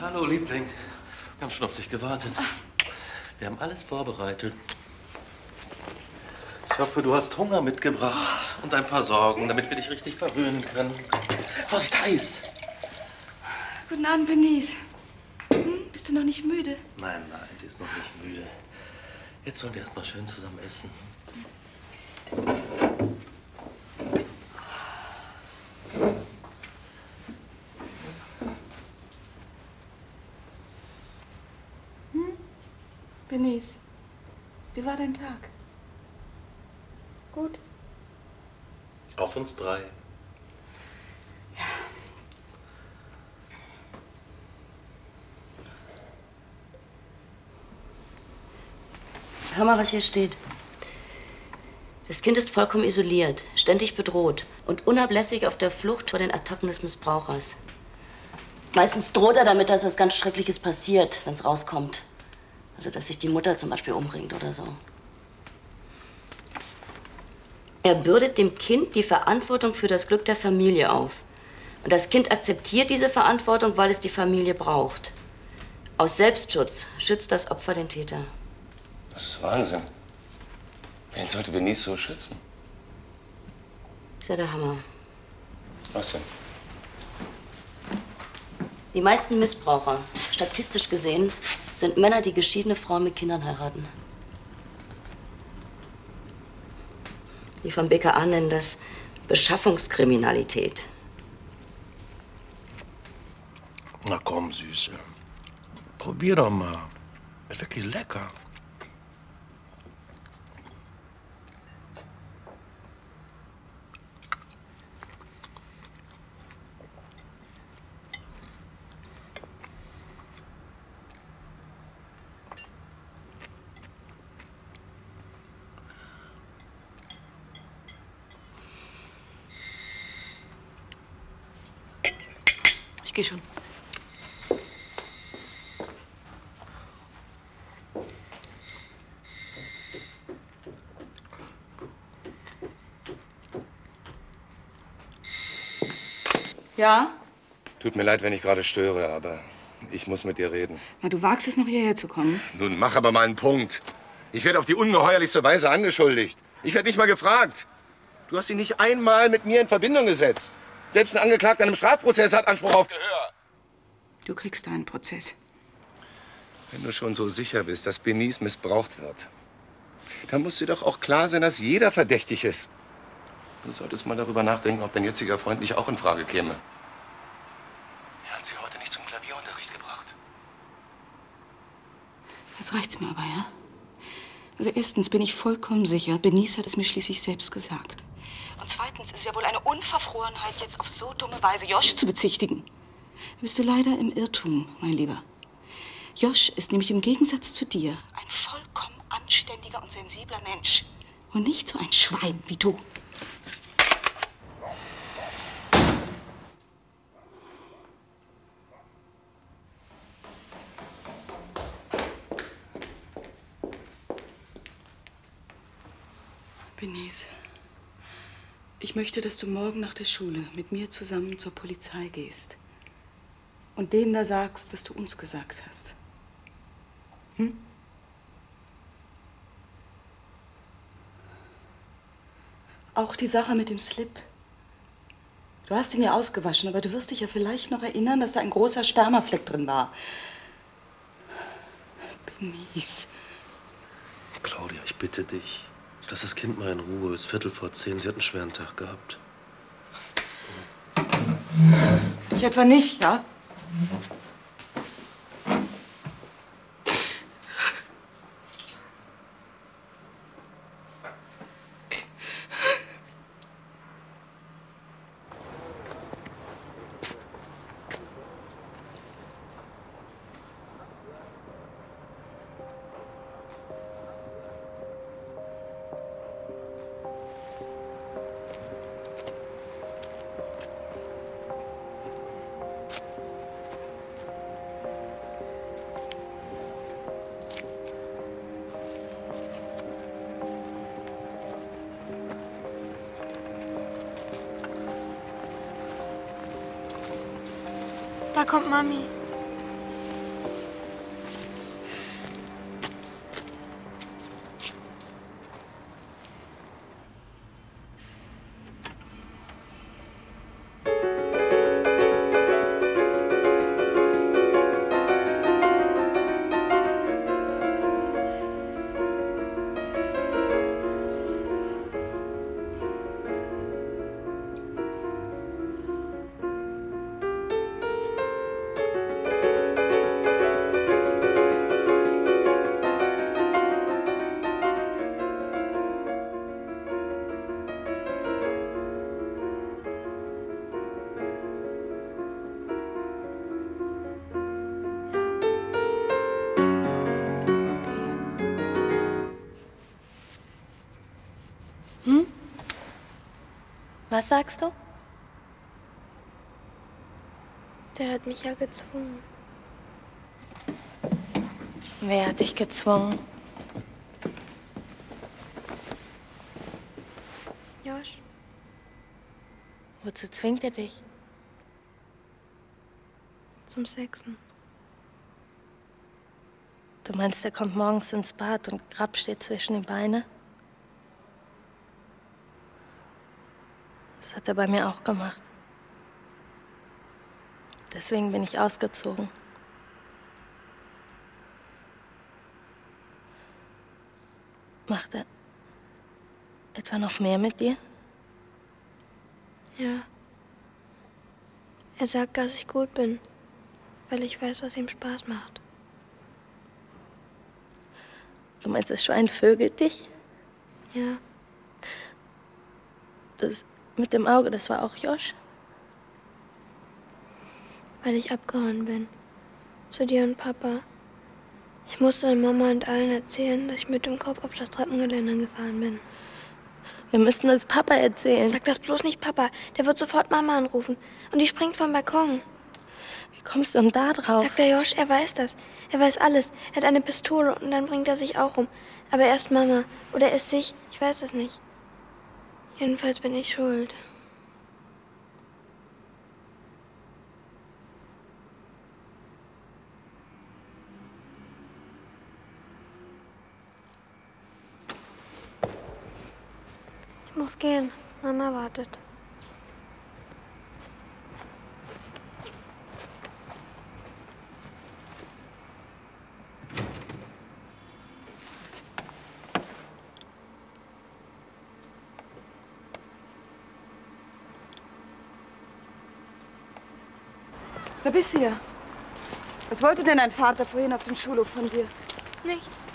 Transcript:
Hallo, Liebling. Wir haben schon auf dich gewartet. Wir haben alles vorbereitet. Ich hoffe, du hast Hunger mitgebracht und ein paar Sorgen, damit wir dich richtig verwöhnen können. Vorsicht, heiß! Guten Abend, Benice. Bist du noch nicht müde? Nein, sie ist noch nicht müde. Jetzt wollen wir erst mal schön zusammen essen. Benice, wie war dein Tag? Gut. Auf uns drei. Hör mal, was hier steht. Das Kind ist vollkommen isoliert, ständig bedroht und unablässig auf der Flucht vor den Attacken des Missbrauchers. Meistens droht er damit, dass was ganz Schreckliches passiert, wenn es rauskommt. Also, dass sich die Mutter zum Beispiel umbringt oder so. Er bürdet dem Kind die Verantwortung für das Glück der Familie auf. Und das Kind akzeptiert diese Verantwortung, weil es die Familie braucht. Aus Selbstschutz schützt das Opfer den Täter. Das ist Wahnsinn. Wen sollte Benice so schützen? Ist ja der Hammer. Was denn? Die meisten Missbraucher, statistisch gesehen, sind Männer, die geschiedene Frauen mit Kindern heiraten. Die vom BKA nennen das Beschaffungskriminalität. Na komm, Süße. Probier doch mal. Ist wirklich lecker. Ich gehe schon. Ja? Tut mir leid, wenn ich gerade störe, aber ich muss mit dir reden. Na, du wagst es noch hierher zu kommen. Nun, mach aber mal einen Punkt. Ich werde auf die ungeheuerlichste Weise angeschuldigt. Ich werde nicht mal gefragt. Du hast dich nicht einmal mit mir in Verbindung gesetzt. Selbst ein Angeklagter in einem Strafprozess hat Anspruch auf Gehör. Du kriegst deinen Prozess. Wenn du schon so sicher bist, dass Benice missbraucht wird, dann muss dir doch auch klar sein, dass jeder verdächtig ist. Du solltest mal darüber nachdenken, ob dein jetziger Freund nicht auch in Frage käme. Er hat sie heute nicht zum Klavierunterricht gebracht. Jetzt reicht's mir aber, ja? Also erstens bin ich vollkommen sicher, Benice hat es mir schließlich selbst gesagt. Und zweitens ist es ja wohl eine Unverfrorenheit, jetzt auf so dumme Weise Josh zu bezichtigen. Da bist du leider im Irrtum, mein Lieber. Josh ist nämlich im Gegensatz zu dir ein vollkommen anständiger und sensibler Mensch. Und nicht so ein Schwein wie du. Benice, ich möchte, dass du morgen nach der Schule mit mir zusammen zur Polizei gehst und denen da sagst, was du uns gesagt hast. Hm? Auch die Sache mit dem Slip. Du hast ihn ja ausgewaschen, aber du wirst dich ja vielleicht noch erinnern, dass da ein großer Spermafleck drin war. Benice. Claudia, ich bitte dich. Lass das Kind mal in Ruhe. Es ist 9:45. Sie hat einen schweren Tag gehabt. Ich etwa nicht, ja? Da kommt Mami. Was sagst du? Der hat mich ja gezwungen. Wer hat dich gezwungen? Josh, Wozu zwingt er dich? zum Sexen. Du meinst, er kommt morgens ins Bad und grapscht dir zwischen die Beine? Das hat er bei mir auch gemacht. Deswegen bin ich ausgezogen. Macht er etwa noch mehr mit dir? Ja. Er sagt, dass ich gut bin, weil ich weiß, was ihm Spaß macht. Du meinst, das Schwein vögelt dich? Ja, Das mit dem Auge, das war auch Josh? weil ich abgehauen bin. Zu dir und Papa. Ich musste dann Mama und allen erzählen, dass ich mit dem Kopf auf das Treppengeländer gefahren bin. Wir müssten das Papa erzählen. Sag das bloß nicht Papa. Der wird sofort Mama anrufen. Und die springt vom Balkon. Wie kommst du denn da drauf? Sagt der Josh, er weiß das. Er weiß alles. Er hat eine Pistole und dann bringt er sich auch um. Aber erst Mama. Oder erst sich. Ich weiß es nicht. Jedenfalls bin ich schuld. Ich muss gehen. Mama wartet. Wer bist du hier? Was wollte denn dein Vater vorhin auf dem Schulhof von dir? Nichts.